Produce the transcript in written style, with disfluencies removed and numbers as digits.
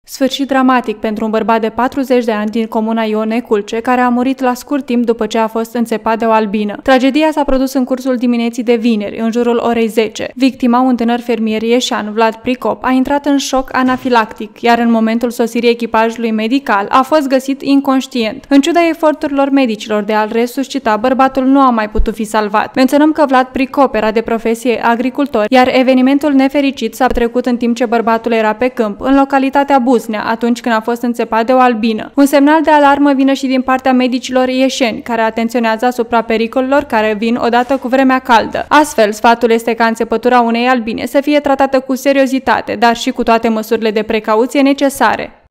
Sfârșit dramatic pentru un bărbat de 40 de ani din comuna Ione Culce, care a murit la scurt timp după ce a fost înțepat de o albină. Tragedia s-a produs în cursul dimineții de vineri, în jurul orei 10. Victima, un tânăr fermier ieșean, Vlad Pricop, a intrat în șoc anafilactic, iar în momentul sosirii echipajului medical a fost găsit inconștient. În ciuda eforturilor medicilor de a-l resuscita, bărbatul nu a mai putut fi salvat. Menționăm că Vlad Pricop era de profesie agricultor, iar evenimentul nefericit s-a petrecut în timp ce bărbatul era pe câmp, în localitatea Busnea, atunci când a fost înțepat de o albină. Un semnal de alarmă vine și din partea medicilor ieșeni, care atenționează asupra pericolelor care vin odată cu vremea caldă. Astfel, sfatul este ca înțepătura unei albine să fie tratată cu seriozitate, dar și cu toate măsurile de precauție necesare.